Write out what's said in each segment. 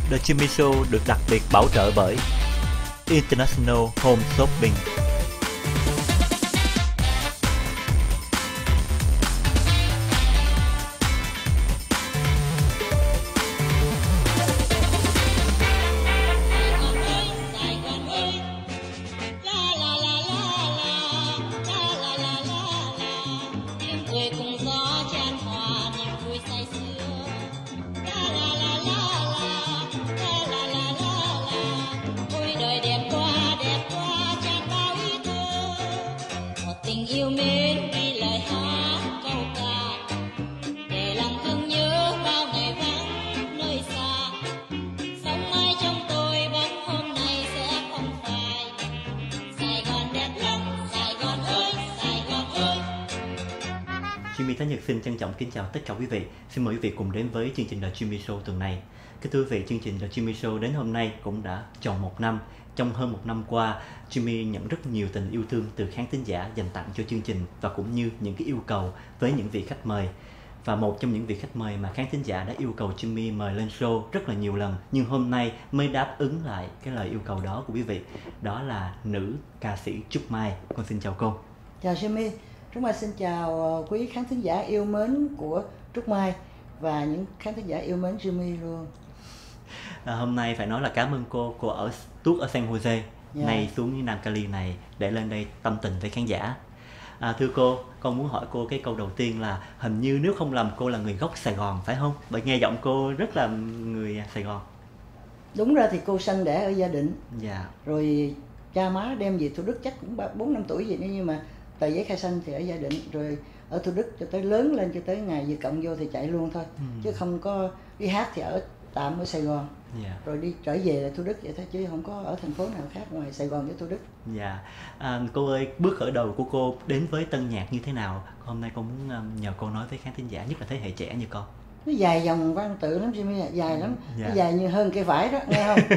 The Jimmy Show được đặc biệt bảo trợ bởi International Home Shopping. Jimmy Thái Nhật xin trân trọng kính chào tất cả quý vị. Xin mời quý vị cùng đến với chương trình The Jimmy Show tuần này. Kính thưa quý vị, chương trình The Jimmy Show đến hôm nay cũng đã tròn một năm. Trong hơn một năm qua, Jimmy nhận rất nhiều tình yêu thương từ khán thính giả dành tặng cho chương trình và cũng như những cái yêu cầu với những vị khách mời. Và một trong những vị khách mời mà khán thính giả đã yêu cầu Jimmy mời lên show rất là nhiều lần, nhưng hôm nay mới đáp ứng lại cái lời yêu cầu đó của quý vị. Đó là nữ ca sĩ Trúc Mai. Con xin chào cô. Chào Jimmy. Trúc Mai xin chào quý khán thính giả yêu mến của Trúc Mai và những khán thính giả yêu mến Jimmy luôn. Hôm nay phải nói là cảm ơn cô ở tuốt ở San Jose, nay xuống như Nam Cali này để lên đây tâm tình với khán giả. Thưa cô, con muốn hỏi cô cái câu đầu tiên là hình như nếu không lầm cô là người gốc Sài Gòn phải không? Bởi nghe giọng cô rất là người Sài Gòn. Đúng ra thì cô sanh đẻ ở Gia Định. Dạ. Rồi cha má đem về Thủ Đức chắc cũng 4-5 tuổi gì nữa, nhưng mà tờ giấy khai sinh thì ở Gia Định, rồi ở Thủ Đức cho tới lớn lên, cho tới ngày vừa cộng vô thì chạy luôn thôi. Chứ không có đi hát thì ở tạm ở Sài Gòn. Rồi đi trở về là Thủ Đức vậy thôi, chứ không có ở thành phố nào khác ngoài Sài Gòn với Thủ Đức. Dạ. Cô ơi, bước khởi đầu của cô đến với tân nhạc như thế nào? Hôm nay con muốn nhờ cô nói với khán thính giả, nhất là thế hệ trẻ như con. Nó dài dòng văn tự lắm Jimmy, dài lắm. Nó dài như hơn cây vải đó, nghe không?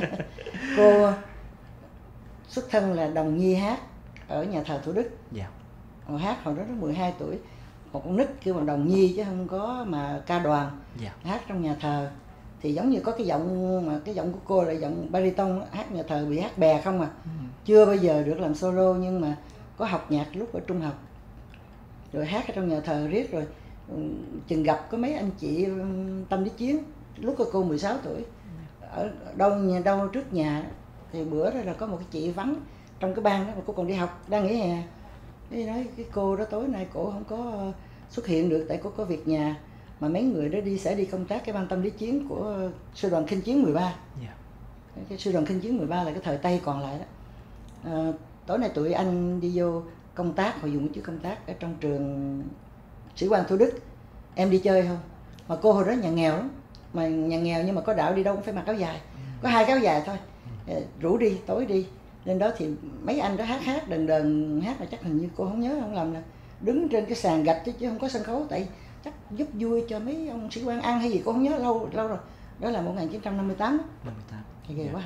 Cô xuất thân là đồng nhi hát ở nhà thờ Thủ Đức. Dạ. Họ hát hồi đó 12 tuổi, một con nít kêu bằng đồng nhi chứ không có mà ca đoàn. Hát trong nhà thờ thì giống như có cái giọng, mà cái giọng của cô là giọng baritone, hát nhà thờ bị hát bè không à. Chưa bao giờ được làm solo, nhưng mà có học nhạc lúc ở trung học, rồi hát ở trong nhà thờ riết. Rồi chừng gặp có mấy anh chị tâm lý chiến lúc cô 16 tuổi ở đâu trước nhà, thì bữa đó là có một cái chị vắng trong cái ban đó mà cô còn đi học, đang nghỉ hè. Thế nói cái cô đó tối nay cổ không có xuất hiện được tại cô có việc nhà, mà mấy người đó sẽ đi công tác cái ban tâm lý chiến của sư đoàn Khinh Chiến 13. Cái sư đoàn Khinh Chiến 13 là cái thời Tây còn lại đó. Tối nay tụi anh đi vô công tác, họ dùng chữ công tác ở trong trường Sĩ Quan Thủ Đức, em đi chơi không? Mà cô hồi đó nhà nghèo lắm, mà nhà nghèo nhưng mà có đạo đi đâu cũng phải mặc áo dài, có 2 cái áo dài thôi. Rủ đi, tối đi lên đó thì mấy anh đó hát đờn hát, là chắc hình như cô không nhớ không lầm là đứng trên cái sàn gạch chứ không có sân khấu, tại chắc giúp vui cho mấy ông sĩ quan ăn hay gì, cô không nhớ, lâu rồi. Đó là 1958 đó. 58. Ghê quá hả?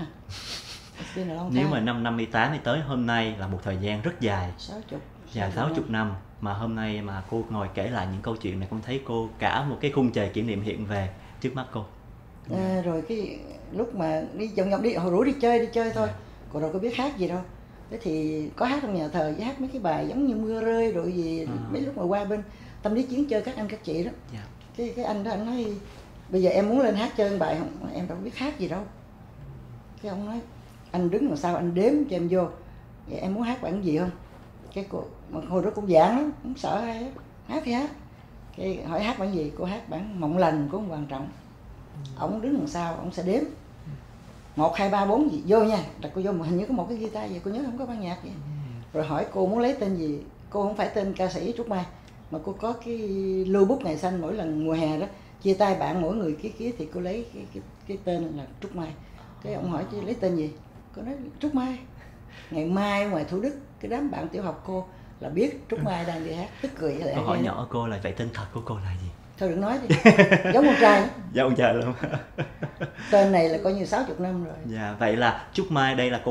Nếu mà năm 58 thì tới hôm nay là một thời gian rất dài. 60 năm. Mà hôm nay mà cô ngồi kể lại những câu chuyện này, con thấy cô cả một cái khung trời kỷ niệm hiện về trước mắt cô. Rồi cái lúc mà đi vòng đi, họ rủ đi chơi thôi. Cô đâu có biết hát gì đâu. Thế thì có hát trong nhà thờ, với hát mấy cái bài giống như Mưa Rơi rồi gì. Mấy lúc mà qua bên tâm lý chiến chơi các anh các chị đó. Cái anh đó anh nói bây giờ em muốn lên hát chơi một bài không? Em đâu biết hát gì đâu. Cái ông nói anh đứng làm sao anh đếm cho em vô. Vậy em muốn hát bản gì không? Cái cô mà hồi đó cũng giảng lắm, không sợ ai hết. Hát thì hát. Cái hỏi hát bản gì? Cô hát bản Mộng Lành của ông Hoàng Trọng. Ông đứng làm sao ông sẽ đếm 1, 2, 3, 4 gì vô nha, đặt cô vô, mà hình như có một cái guitar vậy, cô nhớ không có ban nhạc vậy. Rồi hỏi cô muốn lấy tên gì, cô không phải tên ca sĩ Trúc Mai, mà cô có cái lưu bút ngày xanh, mỗi lần mùa hè đó chia tay bạn mỗi người ký thì cô lấy cái tên là Trúc Mai. Cái ông hỏi chứ lấy tên gì, cô nói Trúc Mai. Ngày mai ở ngoài Thủ Đức, cái đám bạn tiểu học cô là biết Trúc Mai đang đi hát, tức cười. Câu hỏi nhỏ cô là vậy tên thật của cô là gì? Thôi đừng nói đi, giống con trai. Giống con trai luôn. Tên này là coi như 60 năm rồi. Dạ, vậy là Trúc Mai đây là cô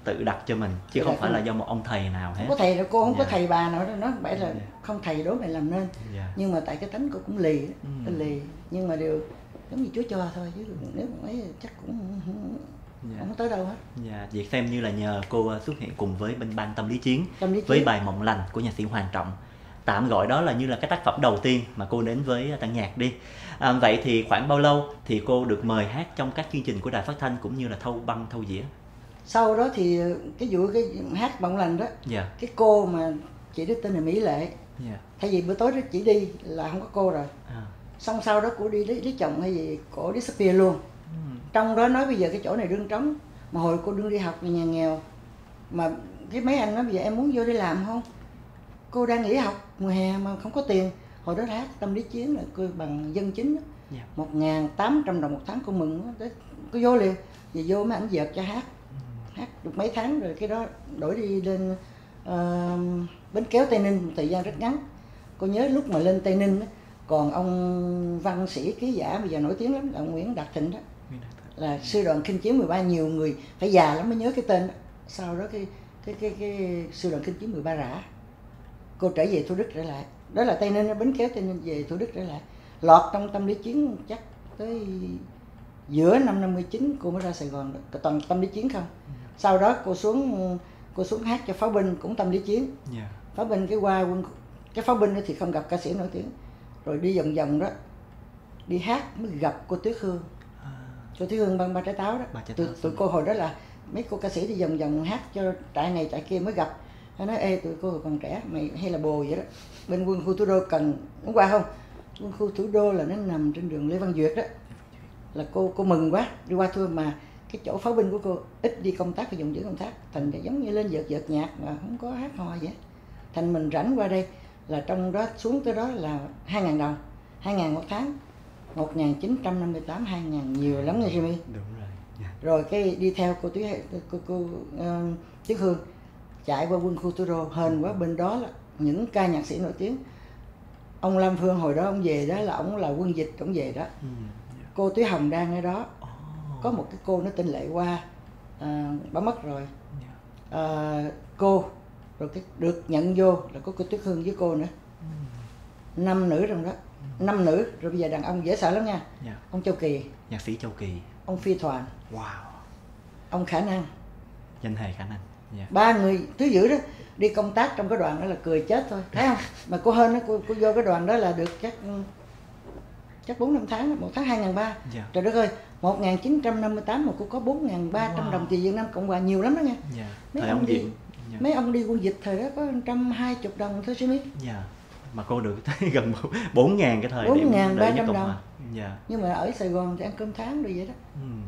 tự đặt cho mình chứ không phải là do một ông thầy nào hết. Không có thầy đâu cô, không có thầy bà nào đó, nó không phải là không thầy đố mày làm nên. Nhưng mà tại cái tánh cô cũng lì, lì, nhưng mà điều giống như Chúa cho thôi, chứ nếu mà ấy chắc cũng không tới đâu hết. Vậy xem như là nhờ cô xuất hiện cùng với bên ban Tâm Lý Chiến với bài Mộng Lành của nhạc sĩ Hoàng Trọng, tạm gọi đó là như là cái tác phẩm đầu tiên mà cô đến với Tăng Nhạc đi. Vậy thì khoảng bao lâu thì cô được mời hát trong các chương trình của đài phát thanh cũng như là thâu băng thâu dĩa? Sau đó thì cái hát Mộng Lành đó, cái cô mà chị đó tên là Mỹ Lệ, thay vì bữa tối đó chỉ đi là không có cô rồi. Xong sau đó cô đi lấy chồng hay gì, cổ disappear luôn. Trong đó nói bây giờ cái chỗ này đương trống, mà hồi cô đương đi học về nhà nghèo, mà cái mấy anh nói bây giờ em muốn vô đi làm không? Cô đang nghỉ học mùa hè mà không có tiền. Hồi đó hát Tâm Lý Chiến là cô bằng dân chính đó. 1.800 đồng một tháng, cô mừng đó. Cô vô liền, về vô mấy ảnh dợt cho hát được mấy tháng rồi cái đó đổi đi lên Bến Kéo Tây Ninh một thời gian rất ngắn. Cô nhớ lúc mà lên Tây Ninh đó, còn ông văn sĩ ký giả bây giờ nổi tiếng lắm là ông Nguyễn Đạt Thịnh đó, là sư đoàn Khinh Chiến 13, nhiều người phải già lắm mới nhớ cái tên đó. Sau đó cái sư đoàn Khinh Chiến 13 rã, cô trở về Thủ Đức trở lại, đó là Tây Ninh, Bến Kéo Tây Ninh, về Thủ Đức trở lại, lọt trong Tâm Lý Chiến chắc tới giữa năm 59 cô mới ra Sài Gòn được, toàn Tâm Lý Chiến không. Sau đó cô xuống hát cho Pháo Binh cũng Tâm Lý Chiến. Pháo Binh cái Pháo Binh đó thì không gặp ca sĩ nổi tiếng, rồi đi vòng vòng đó, đi hát mới gặp cô Tuyết Hương. Cô Tuyết Hương Ba Trái Táo đó. Tụi cô hồi đó là mấy cô ca sĩ đi vòng vòng hát cho trại này trại kia mới gặp. Nó nói ê tụi cô còn trẻ mày hay là bồ vậy đó, bên quân khu thủ đô cần muốn qua không? Quân khu thủ đô là nó nằm trên đường Lê Văn Duyệt đó, là cô mừng quá đi qua thôi, mà cái chỗ Pháo Binh của cô ít đi công tác, phải dùng giữ công tác, thành ra giống như lên vợt nhạc mà không có hát hò vậy. Thành mình rảnh qua đây là trong đó xuống tới đó là 2.000 đồng, 2.000 một tháng, 1958, 2.000 nhiều lắm nha Jimmy. Đúng rồi. Rồi cái đi theo cô Tuyết Hương chạy qua quân khu thủ đô, hên quá bên đó là những ca nhạc sĩ nổi tiếng. Ông Lam Phương hồi đó ông về đó là ông là quân dịch, ông về đó. Cô Thúy Hồng đang ở đó. Có một cái cô nó tên Lệ Hoa, bà mất rồi. Cô rồi cái được nhận vô là có cô Tuyết Hương với cô nữa. 5 nữ trong đó, 5 nữ, rồi bây giờ đàn ông dễ sợ lắm nha. Ông Châu Kỳ, nhạc sĩ Châu Kỳ, ông Phi Toàn, ông Khả Năng, danh hài Khả Năng. 3 người thứ dữ đó đi công tác trong cái đoàn đó là cười chết thôi, thấy không? Mà cô hên đó, cô vô cái đoàn đó là được chắc 4-5 tháng, một tháng 2.300. Trời đất ơi, 1958 mà cô có 4.300 đồng tiền Việt Nam Cộng Hòa, nhiều lắm đó nha. Mấy ông đi quân dịch thời đó có 120 đồng thôi chứ biết. Mà cô được tới gần 4.000 cái thời 4.300 đồng. Nhưng mà ở Sài Gòn thì ăn cơm tháng rồi vậy đó.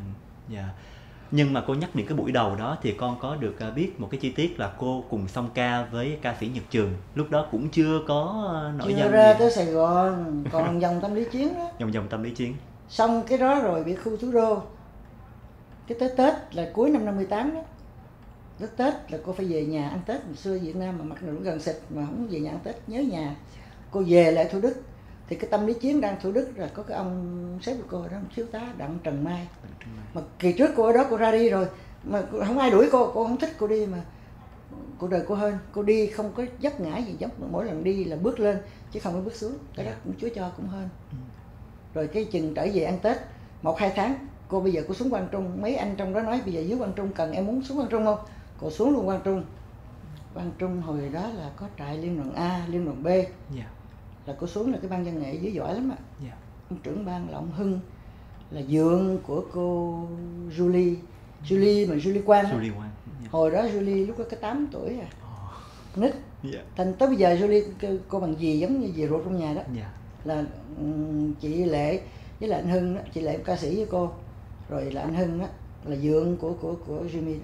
Nhưng mà cô nhắc đến cái buổi đầu đó thì con có được biết một cái chi tiết là cô cùng song ca với ca sĩ Nhật Trường. Lúc đó cũng chưa có nổi danh. Chưa ra tới Sài Gòn, còn dòng Tâm Lý Chiến đó. Dòng Tâm Lý Chiến. Xong cái đó rồi bị khu thủ đô. Cái Tết là cuối năm 58 đó. Tết là cô phải về nhà ăn Tết. Hồi xưa Việt Nam mà mặt nổi gần xịt mà không về nhà ăn Tết, nhớ nhà. Cô về lại Thủ Đức. Thì cái Tâm Lý Chiến đang Thủ Đức là có cái ông sếp của cô đó, ông thiếu tá Đặng Trần Mai. Mà kỳ trước cô ở đó cô ra đi rồi, mà không ai đuổi cô không thích cô đi, mà cuộc đời cô hên, cô đi không có vấp ngã gì, giống mỗi lần đi là bước lên chứ không có bước xuống, cái đó cũng Chúa cho cũng hên. Rồi cái chừng trở về ăn Tết 1-2 tháng, cô bây giờ cô xuống Quang Trung, mấy anh trong đó nói bây giờ dưới Quang Trung cần em muốn xuống Quang Trung không? Cô xuống luôn Quang Trung. Quang Trung hồi đó là có trại liên đoàn A, liên đoàn B. Là cô xuống là cái ban văn nghệ dưới giỏi lắm ạ. Ông trưởng ban là ông Hưng, là dượng của cô Julie mà Julie Quang. Hồi đó Julie lúc đó có 8 tuổi nít. Thành tới bây giờ Julie cô bằng dì, giống như dì ruột trong nhà đó. Là chị Lệ với là anh Hưng đó, chị Lệ ca sĩ với cô, rồi là anh Hưng đó là dượng của Jimmy.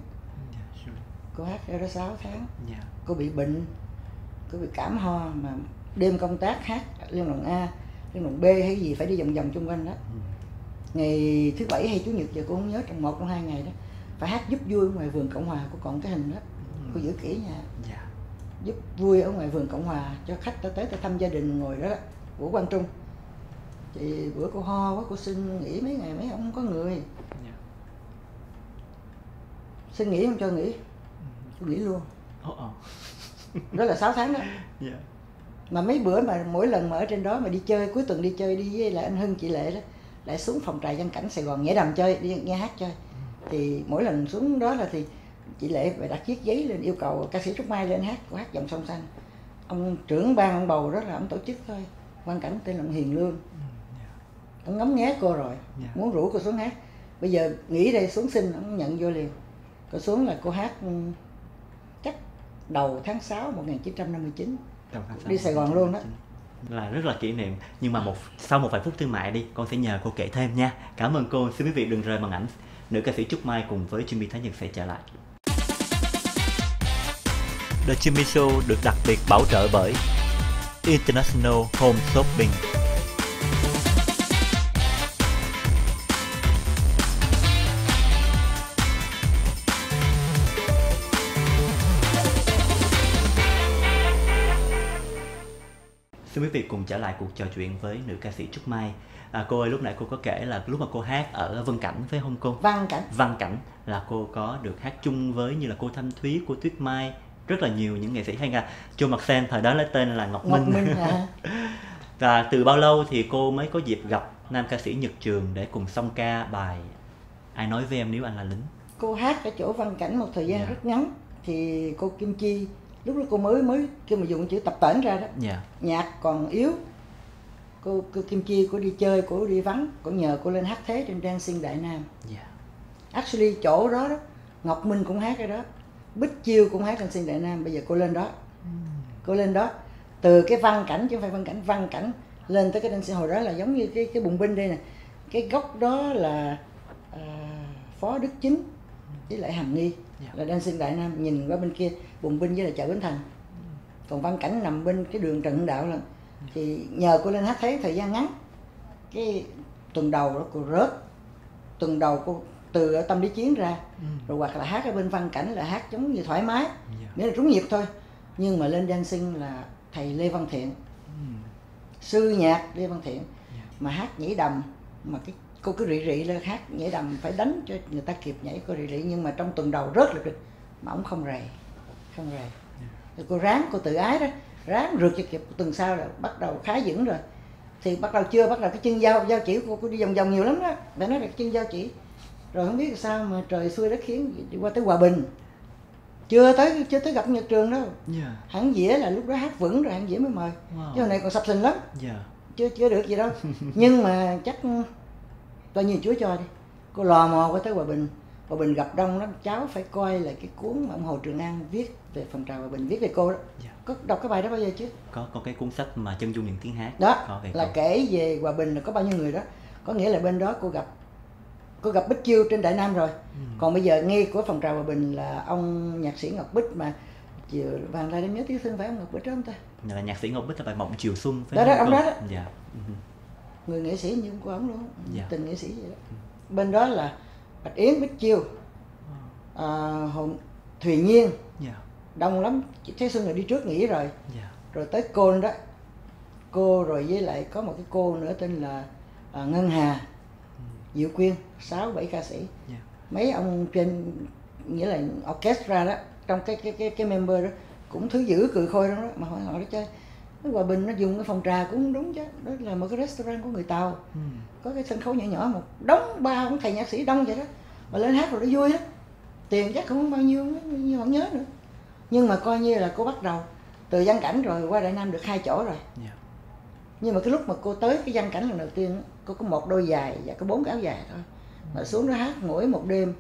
Cô hát ở đó 6 tháng. Cô bị bệnh, cô bị cảm ho mà đêm công tác hát liên đoàn A, liên đoàn B hay gì phải đi vòng vòng chung quanh đó. Ngày thứ Bảy hay Chủ nhật giờ cô không nhớ, trong 1 trong 2 ngày đó phải hát giúp vui ở ngoài vườn Cộng Hòa. Cô còn cái hình đó, cô giữ kỹ nha. Giúp vui ở ngoài vườn Cộng Hòa cho khách tới thăm gia đình ngồi đó, của Quang Trung. Thì bữa cô ho quá, cô xin nghỉ mấy ngày, mấy ông không có người. Xin nghỉ không cho nghỉ, Tôi nghỉ luôn. Đó là 6 tháng đó. Yeah. Mà mấy bữa mà mỗi lần mà ở trên đó mà đi chơi, cuối tuần đi chơi đi với lại anh Hưng, chị Lệ đó, lại xuống phòng trà Văn Cảnh Sài Gòn nhảy đầm chơi, đi nghe hát chơi. Thì mỗi lần xuống đó là thì chị Lệ phải đặt chiếc giấy lên yêu cầu ca sĩ Trúc Mai lên hát, cô hát Dòng Sông Xanh. Ông trưởng ban ông bầu đó là ông tổ chức thôi. Văn Cảnh tên là ông Hiền Lương. Ông ngắm nghé cô rồi, muốn rủ cô xuống hát. Bây giờ nghỉ đây xuống xin, ông nhận vô liền. Cô xuống là cô hát chắc đầu tháng 6 1959. Đi Sài Gòn luôn đó. Là rất là kỷ niệm. Nhưng mà sau một vài phút thương mại đi, con sẽ nhờ cô kể thêm nha. Cảm ơn cô. Xin quý vị đừng rời màn ảnh. Nữ ca sĩ Trúc Mai cùng với Jimmy Thái Nhật sẽ trở lại. The Jimmy Show được đặc biệt bảo trợ bởi International Home Shopping. Xin quý vị cùng trở lại cuộc trò chuyện với nữ ca sĩ Trúc Mai. Cô ơi, lúc nãy cô có kể là lúc mà cô hát ở Vân Cảnh phải không cô? Văn Cảnh là cô có được hát chung với như là cô Thanh Thúy, cô Tuyết Mai, rất là nhiều những nghệ sĩ, hay là Joe Maxen thời đó lấy tên là Ngọc Minh. Và từ bao lâu thì cô mới có dịp gặp nam ca sĩ Nhật Trường để cùng song ca bài Ai nói với em nếu anh là lính? Cô hát ở chỗ Văn Cảnh một thời gian rất ngắn, thì cô Kim Chi lúc đó cô mới khi mà dùng chữ tập tễnh ra đó, nhạc còn yếu. Cô Kim Chi cô đi chơi, cô đi vắng, cô nhờ cô lên hát thế trên Dancing Đại Nam. Actually chỗ đó đó Ngọc Minh cũng hát ở đó, Bích Chiêu cũng hát Dancing Đại Nam. Bây giờ cô lên đó, cô lên đó từ cái Văn Cảnh chứ không phải Văn Cảnh, Văn Cảnh lên tới cái Dancing. Hồi đó là giống như cái bùng binh đây nè, cái góc đó là Phó Đức Chính với lại Hàm Nghi là Dancing Đại Nam, nhìn qua bên kia bùng binh với là chợ Bến Thành. Còn Văn Cảnh nằm bên cái đường Trần Hưng Đạo là thì nhờ cô lên hát thế thời gian ngắn. Cái tuần đầu đó cô rớt, tuần đầu cô từ ở Tâm Lý Chiến ra, rồi hoặc là hát ở bên Văn Cảnh là hát giống như thoải mái, nghĩa là trúng nhịp thôi. Nhưng mà lên Dancing là thầy Lê Văn Thiện, sư nhạc Lê Văn Thiện, mà hát nhảy đầm, mà cái cô cứ rị rị lên hát nhảy đầm phải đánh cho người ta kịp nhảy, cô rị rị. Nhưng mà trong tuần đầu rớt được mà ổng không rầy. Rồi cô ráng, cô tự ái đó, ráng rượt cho kịp. Tuần sau là bắt đầu khá vững rồi, thì bắt đầu cái chân giao chỉ cô đi vòng vòng nhiều lắm đó, phải nói là chân giao chỉ. Rồi không biết là sao mà trời xui đất khiến đi qua tới Hòa Bình, chưa tới gặp Nhật Trường đâu. Hãng Dĩa là lúc đó hát vững rồi, Hãng Dĩa mới mời. Chứ hồi này còn sập sình lắm, chưa được gì đâu. Nhưng mà chắc coi như Chúa cho đi. Cô lò mò qua tới Hòa Bình gặp đông lắm. Cháu phải coi lại cái cuốn mà ông Hồ Trường An viết về phong trào Hòa Bình, viết về cô đó. Có đọc cái bài đó bao giờ chứ? Có cái cuốn sách mà Chân dung những tiếng hát đó là cô kể về Hòa Bình là có bao nhiêu người đó. Có nghĩa là bên đó cô gặp Bích Chiêu trên Đại Nam rồi. Còn bây giờ nghe của phong trào Hòa Bình là ông nhạc sĩ Ngọc Bích, mà chiều vàng lại em nhớ tiếng Xuân phải ông Ngọc Bích đó không ta? Là nhạc sĩ Ngọc Bích là bài Mộng Chiều Xuân phải đó, ông đó. Người nghệ sĩ như của ông luôn, tình nghệ sĩ vậy đó. Bên đó là Bạch Yến, Bích Chiêu, Thùy Nhiên, đông lắm. Thế Xuân là đi trước nghỉ rồi. Rồi tới cô đó, cô rồi với lại có một cái cô nữa tên là Ngân Hà, Diệu Quyên, 6-7 ca sĩ. Mấy ông trên nghĩa là orchestra đó, trong cái member đó cũng thứ dữ cười khôi đó, mà họ đó chơi. Cái Hòa Bình nó dùng cái phòng trà cũng đúng chứ, đó là một cái restaurant của người Tàu, có cái sân khấu nhỏ nhỏ, một đống ba ông thầy nhạc sĩ đông vậy đó, mà lên hát rồi nó vui á. Tiền chắc không bao nhiêu, nhưng không nhớ nữa. Nhưng mà coi như là cô bắt đầu từ Văn Cảnh rồi qua Đại Nam được 2 chỗ rồi. Nhưng mà cái lúc mà cô tới cái Văn Cảnh lần đầu tiên, cô có 1 đôi giày và có 4 cái áo dài thôi. Mà xuống đó hát mỗi một đêm,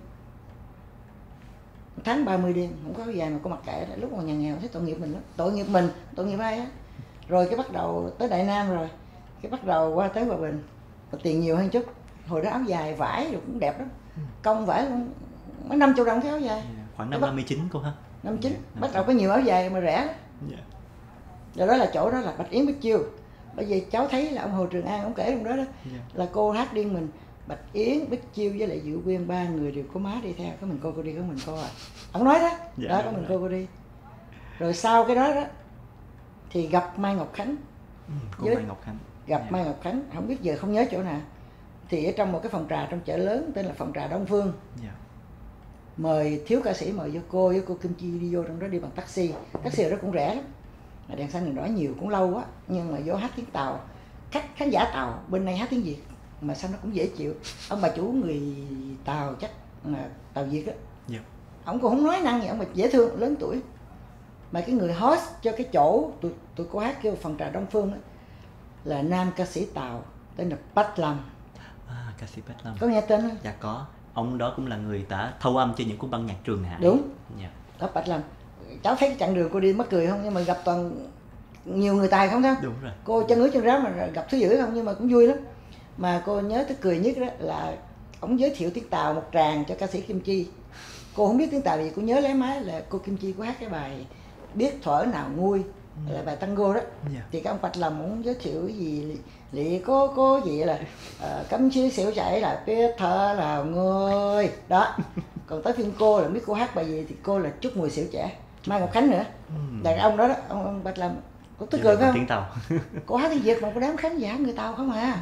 tháng 30 đêm, không có áo dài mà cô mặc kệ. Lúc mà nhà nghèo thấy tội nghiệp mình lắm, tội nghiệp ai á. Rồi cái bắt đầu tới Đại Nam rồi, cái bắt đầu qua tới Hòa Bình, và tiền nhiều hơn chút. Hồi đó áo dài vải rồi cũng đẹp lắm, công vải mấy 50 đồng cái áo dài. Khoảng năm 59 cô ha? 59, bắt đầu có nhiều áo dài mà rẻ. Rồi đó là chỗ đó là Bạch Yến, Bích Chiêu. Bây giờ cháu thấy là ông Hồ Trường An ông kể trong đó đó, là cô hát điên mình, Bạch Yến, Bích Chiêu với lại Diệu Quyên, 3 người đều có má đi theo, có mình cô đi, có mình cô à. Ông nói đó, đó có mình cô đi. Rồi sau cái đó đó thì gặp Mai Ngọc Khánh. Mai Ngọc Khánh. Gặp Mai Ngọc Khánh, không biết giờ không nhớ chỗ nào. Thì ở trong một cái phòng trà trong chợ lớn tên là phòng trà Đông Phương. mời thiếu ca sĩ mời vô cô với cô Kim Chi đi vô trong đó đi bằng taxi ở đó cũng rẻ lắm, mà đèn xanh đèn đỏ nhiều cũng lâu quá, nhưng mà vô hát tiếng Tàu, khán giả Tàu bên này hát tiếng Việt mà sao nó cũng dễ chịu. Ông bà chủ người Tàu chắc mà Tàu Việt đó, ông cũng không nói năng gì, ông mà dễ thương, lớn tuổi. Mà cái người host cho cái chỗ tụi cô hát kêu Phần Trà Đông Phương đó, là nam ca sĩ Tàu tên là Bách Lâm. Ca sĩ Bách Lâm. Có nghe tên không? Dạ có. Ông đó cũng là người đã thâu âm cho những cuốn băng nhạc Trường Hải. Đúng. Đó Bách Lâm. Cháu thấy cái chặng đường cô đi mắc cười không? Nhưng mà gặp toàn nhiều người tài không đó. Đúng rồi. Cô chân ướt chân ráo mà gặp thứ dữ không, nhưng mà cũng vui lắm. Mà cô nhớ tức cười nhất đó là ông giới thiệu tiếng Tàu một tràng cho ca sĩ Kim Chi. Cô không biết tiếng Tàu gì, cô nhớ lấy máy là cô Kim Chi có hát cái bài Biết Thuở Nào Nguôi, là bài tango đó. Thì cái ông Bạch Lâm cũng giới thiệu cái gì lị có gì là cấm chiếu xỉu chạy là Biết Thuở Nào Nguôi đó. Còn tới phiên cô là biết cô hát bài gì thì cô là Chúc Mùi Xỉu Trẻ, Mai Ngọc Khánh nữa. Là ông đó đó, ông Bạch Lâm. Cô tức cười phải không? Tiếng Tàu. Cô hát tiếng Việt mà có đám khán giả người Tàu không à.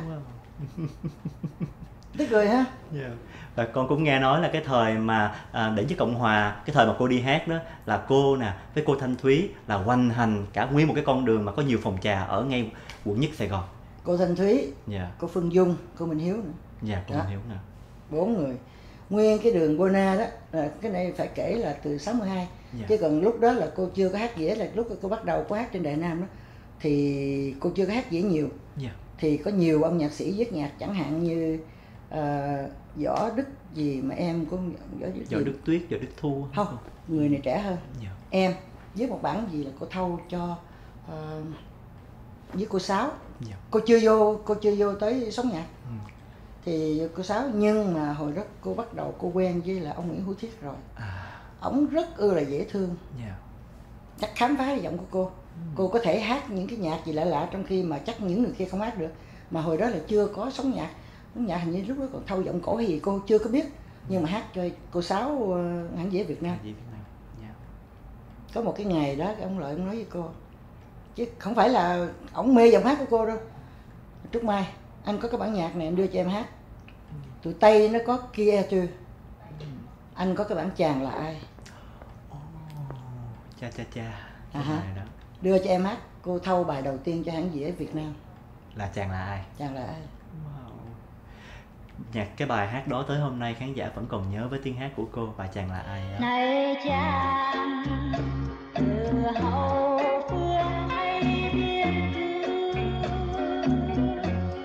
Tức cười ha. Và con cũng nghe nói là cái thời mà để với Cộng Hòa, cái thời mà cô đi hát đó là cô nè với cô Thanh Thúy là hoành hành cả nguyên một cái con đường mà có nhiều phòng trà ở ngay quận nhất Sài Gòn. Cô Thanh Thúy, cô Phương Dung, cô Minh Hiếu nữa. Cô Minh Hiếu nè. 4 người. Nguyên cái đường Bona đó, cái này phải kể là từ 62. Chứ còn lúc đó là cô chưa có hát dĩa, là lúc cô bắt đầu cô hát trên Đài Nam đó thì cô chưa có hát dĩa nhiều. Thì có nhiều ông nhạc sĩ viết nhạc chẳng hạn như Võ Đức gì mà em có Võ Đức Tuyết, Võ Đức Thu không? Người này trẻ hơn. Em viết một bản gì là cô thâu cho với cô Sáu. Cô chưa vô tới sống nhạc. Thì cô Sáu, nhưng mà hồi đó cô bắt đầu cô quen với là ông Nguyễn Hữu Thiết rồi. Ông rất là dễ thương. Chắc khám phá giọng của cô. Cô có thể hát những cái nhạc gì lạ lạ trong khi mà chắc những người kia không hát được. Mà hồi đó là chưa có sống nhạc. Sống nhạc hình như lúc đó còn thâu giọng cổ hay gì cô chưa có biết. Nhưng mà hát cho cô Sáu hãng dĩa Việt Nam. Có một cái ngày đó ông Lợi ông nói với cô, chứ không phải là ổng mê giọng hát của cô đâu: Trúc Mai, anh có cái bản nhạc này anh đưa cho em hát. Tụi Tây nó có Kia Tươi, anh có cái bản Chàng Là Ai. Đó. Đưa cho em hát. Cô thâu bài đầu tiên cho hãng dĩa Việt Nam là Chàng Là Ai. Chàng Là Ai. Cái bài hát đó tới hôm nay khán giả vẫn còn nhớ với tiếng hát của cô, bài Chàng Là Ai đó. Này chàng từ hậu phương hay biên cương,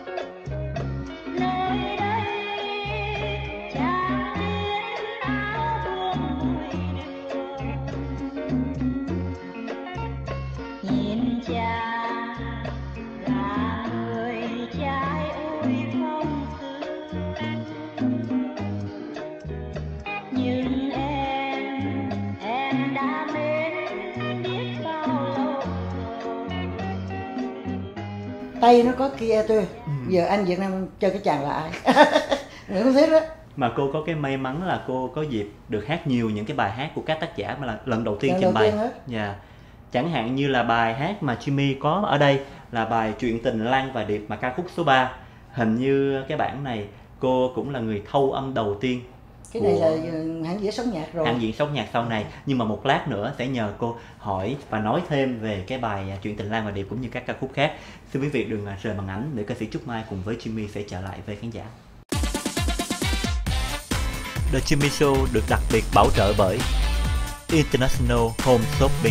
nơi đây chàng biến áo buông mùi đường. Nhìn chàng là người trai ôi phong sương, nhưng em đã mến biết bao lâu rồi. Tây nó có Kia Tươi. Giờ anh Việt Nam chơi cái Chàng Là Ai. Người không biết đó. Mà cô có cái may mắn là cô có dịp được hát nhiều những cái bài hát của các tác giả mà là lần đầu tiên trình bày. Chẳng hạn như là bài hát mà Jimmy có ở đây là bài Chuyện Tình Lan và Điệp, mà ca khúc số 3. Hình như cái bản này cô cũng là người thâu âm đầu tiên. Cái này là hãng dĩa sống nhạc rồi. Hãng dĩa sống nhạc sau này. Nhưng mà một lát nữa sẽ nhờ cô hỏi và nói thêm về cái bài Chuyện Tình Lan và Điệp cũng như các ca khúc khác. Xin quý vị đừng rời màn ảnh, nữ ca sĩ Trúc Mai cùng với Jimmy sẽ trở lại với khán giả. The Jimmy Show được đặc biệt bảo trợ bởi International Home Shopping.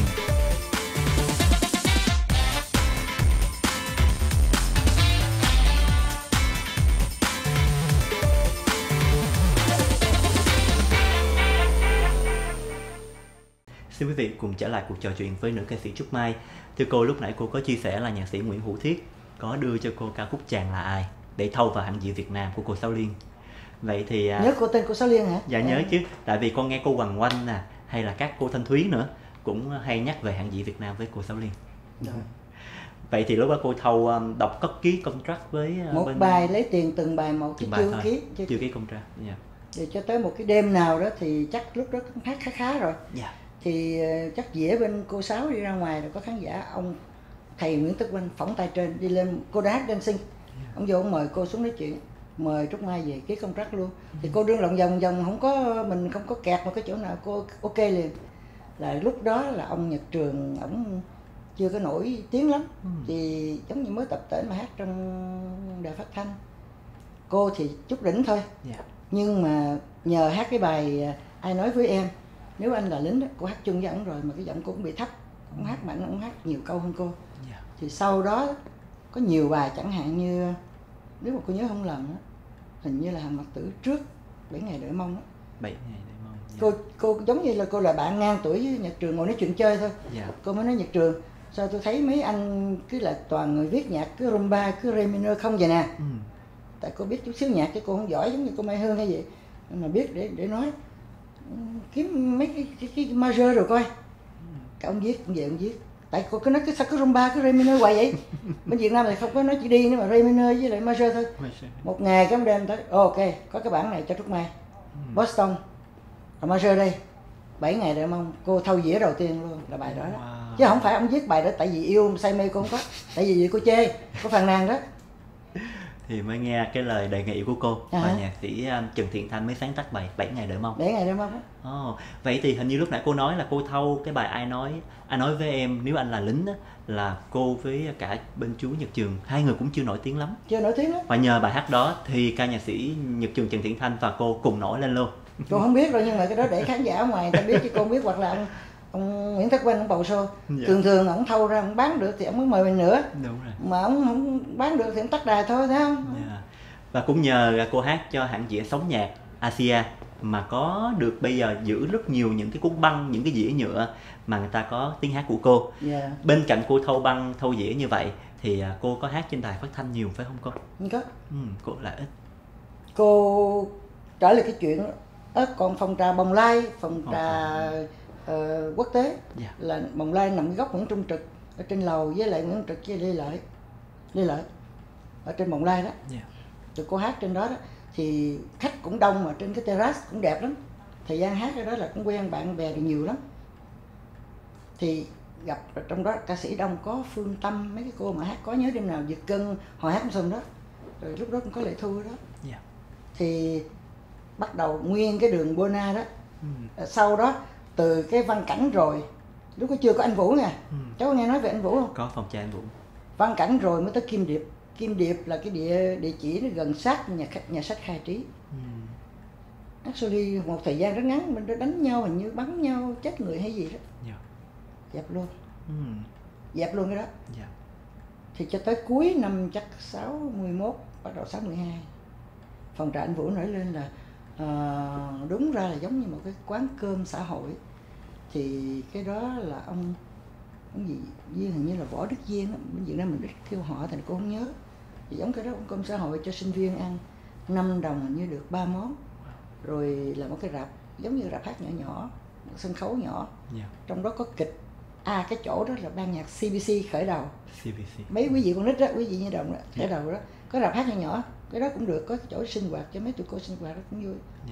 Xin quý vị cùng trở lại cuộc trò chuyện với nữ ca sĩ Trúc Mai. Thưa cô, lúc nãy cô có chia sẻ là nhạc sĩ Nguyễn Hữu Thiết có đưa cho cô ca khúc Chàng Là Ai để thâu vào hãng dĩa Việt Nam của cô Sáu Liên. Vậy thì nhớ cô tên cô Sáu Liên hả? Dạ nhớ chứ, tại vì con nghe cô Hoàng Oanh nè, hay là các cô Thanh Thúy nữa cũng hay nhắc về hãng dĩa Việt Nam với cô Sáu Liên. Vậy thì lúc đó cô thâu đọc cất ký contract với một bài lấy tiền từng bài một chứ chưa ký. Chưa ký contract. Rồi cho tới một cái đêm nào đó thì chắc lúc đó cũng hát khá rồi. Thì chắc dĩa bên cô Sáu đi ra ngoài rồi có khán giả, ông thầy Nguyễn Tất Oanh phỏng tay trên đi lên, cô đã hát dancing, ông vô ông mời cô xuống nói chuyện. mời Trúc Mai về ký contract luôn. Thì cô đương lòng vòng vòng không có, mình không có kẹt một cái chỗ nào, cô ok liền. Là lúc đó là ông Nhật Trường ổng chưa có nổi tiếng lắm, thì giống như mới tập tễnh mà hát trong đài phát thanh. Cô thì chút đỉnh thôi, nhưng mà nhờ hát cái bài Ai Nói Với Em, Nếu Anh Là Lính đó, cô hát chung với ổng rồi mà cái giọng cô cũng bị thấp, ổng hát mạnh, ổng hát nhiều câu hơn cô. Thì sau đó có nhiều bài, chẳng hạn như nếu mà cô nhớ không lầm đó, hình như là Hàn Mặc Tử trước 7 Ngày Đợi Mong đó. 7 Ngày Đợi Mong. Cô giống như là cô là bạn ngang tuổi với Nhật Trường, ngồi nói chuyện chơi thôi. Cô mới nói Nhật Trường, sao tôi thấy mấy anh cứ là toàn người viết nhạc cứ rumba, cứ re minor không vậy nè. Tại cô biết chút xíu nhạc chứ cô không giỏi giống như cô Mai Hương hay vậy, nhưng mà biết để nói kiếm mấy cái major rồi coi. Cái ông viết cũng vậy, ông viết. Tại cô cứ nói cái sao cứ rumba cứ re minor hoài vậy. Bên Việt Nam thì không có nói chỉ đi nữa mà re minor với lại major thôi. Một ngày cái ông đem tới, ok có cái bản này cho Trúc Mai, Boston rồi major đây, 7 Ngày Đợi Mong. Cô thâu dĩa đầu tiên luôn là bài đó đó. Chứ không phải ông viết bài đó tại vì yêu say mê cô, không có, tại vì cô chê, có phàn nàn đó. Thì mới nghe cái lời đề nghị của cô, và nhạc sĩ Trần Thiện Thanh mới sáng tác bài 7 Ngày Đợi Mong. 7 Ngày Đợi Mong. Vậy thì hình như lúc nãy cô nói là cô thâu cái bài Ai Nói Với Em, Nếu Anh Là Lính đó, là cô với cả bên chú Nhật Trường, hai người cũng chưa nổi tiếng lắm. Chưa nổi tiếng lắm. Và nhờ bài hát đó thì ca nhạc sĩ Nhật Trường, Trần Thiện Thanh và cô cùng nổi lên luôn. Cô không biết đâu, nhưng mà cái đó để khán giả ở ngoài người ta biết chứ cô không biết. Hoặc là ông Nguyễn Thất Quang, ông bầu show, thường ông thâu ra, ông bán được thì ông mới mời mình nữa. Đúng rồi. Mà ông không bán được thì ông tắt đài thôi, thấy không? Và cũng nhờ cô hát cho hãng dĩa Sống Nhạc Asia mà có được bây giờ giữ rất nhiều những cái cuốn băng, những cái dĩa nhựa mà người ta có tiếng hát của cô. Bên cạnh cô thâu băng, thâu dĩa như vậy thì cô có hát trên đài phát thanh nhiều phải không cô? Không có. Cô là ít. Cô trả lời cái chuyện đó. Còn phòng trà Bồng Lai, phòng trà quốc tế, là Bồng Lai nằm góc Nguyễn Trung Trực ở trên lầu, với lại Nguyễn Trực với Lê Lợi ở trên Bồng Lai đó. Rồi cô hát trên đó đó thì khách cũng đông, mà trên cái terrace cũng đẹp lắm. Thời gian hát ở đó là cũng quen bạn bè được nhiều lắm. Thì gặp trong đó ca sĩ đông, có Phương Tâm, mấy cái cô mà hát Có Nhớ Đêm Nào Giật Cân, hồi hát sân đó. Rồi lúc đó cũng có Lệ Thu đó. Thì bắt đầu nguyên cái đường Bona đó. Sau đó từ cái Văn Cảnh rồi, lúc đó chưa có anh Vũ nha. Cháu có nghe nói về anh Vũ không? Có, phòng trai anh Vũ. Văn Cảnh rồi mới tới Kim Điệp. Kim Điệp là cái địa chỉ nó gần sát nhà sách Khai Trí. Actually một thời gian rất ngắn mình đã đánh nhau, hình như bắn nhau chết người hay gì đó. Dẹp luôn. Dẹp luôn cái đó. Thì cho tới cuối năm chắc 61, bắt đầu 62, phòng trà anh Vũ nổi lên là đúng ra là giống như một cái quán cơm xã hội. Thì cái đó là ông gì Duyên, hình như là Võ Đức Duyên đó. Bên Việt Nam mình ít kêu họ thì cô không nhớ. Thì giống cái đó, ông cơm xã hội cho sinh viên ăn 5 đồng hình như được 3 món. Rồi là một cái rạp giống như rạp hát nhỏ nhỏ, một sân khấu nhỏ. Trong đó có kịch. Cái chỗ đó là ban nhạc CBC khởi đầu. Mấy quý vị con nít đó, quý vị như đồng đó, khởi đầu đó. Có rạp hát nhỏ nhỏ, cái đó cũng được, có cái chỗ sinh hoạt cho mấy tụi cô sinh hoạt, đó cũng vui.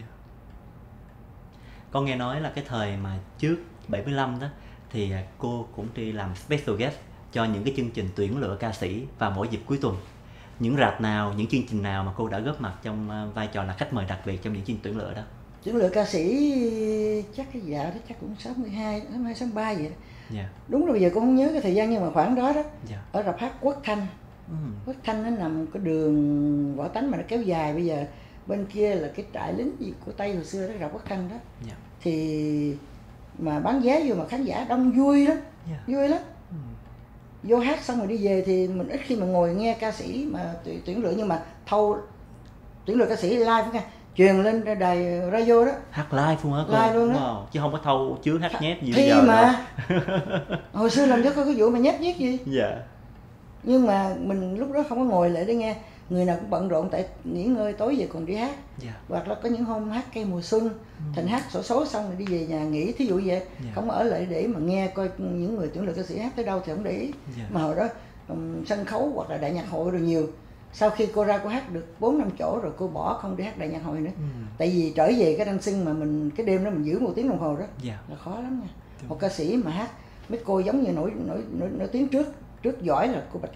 Con nghe nói là cái thời mà trước 75 đó thì cô cũng đi làm special guest cho những cái chương trình tuyển lựa ca sĩ vào mỗi dịp cuối tuần. Những rạp nào, những chương trình nào mà cô đã góp mặt trong vai trò là khách mời đặc biệt trong những chương trình tuyển lựa đó? Tuyển lựa ca sĩ chắc cái dạ đó chắc cũng 62, 63 vậy đó. Đúng rồi, bây giờ con không nhớ cái thời gian, nhưng mà khoảng đó đó. Ở rạp hát Quốc Thanh. Quốc Thanh nó nằm cái đường Võ Tánh mà nó kéo dài, bây giờ bên kia là cái trại lính gì của Tây hồi xưa đó, rạp Quốc Thanh đó. Thì mà bán vé vô mà khán giả đông vui lắm, vui lắm. Vô hát xong rồi đi về thì mình ít khi mà ngồi nghe ca sĩ mà tuyển lựa, nhưng mà thâu tuyển lựa ca sĩ live nha, truyền lên đài radio đó. Hát live luôn hả cô? Live luôn đó. Chứ không có thâu trước hát nhép gì bây giờ mà hồi xưa làm rất có cái vụ mà nhép nhép gì. Nhưng mà mình lúc đó không có ngồi lại để nghe, người nào cũng bận rộn, tại nghỉ ngơi tối về còn đi hát. Hoặc là có những hôm hát Cây Mùa Xuân, Thành hát xổ số xong rồi đi về nhà nghỉ, thí dụ vậy. Không ở lại để mà nghe coi những người tuyển lựa ca sĩ hát tới đâu thì không để ý. Mà hồi đó sân khấu hoặc là đại nhạc hội rồi nhiều. Sau khi cô ra cô hát được 4-5 chỗ rồi cô bỏ, không đi hát đại nhạc hội nữa. Tại vì trở về cái đăng sinh mà mình cái đêm đó mình giữ 1 tiếng đồng hồ đó là khó lắm nha. Một ca sĩ mà hát mấy cô giống như nổi tiếng trước giỏi là cô Bạch Yến,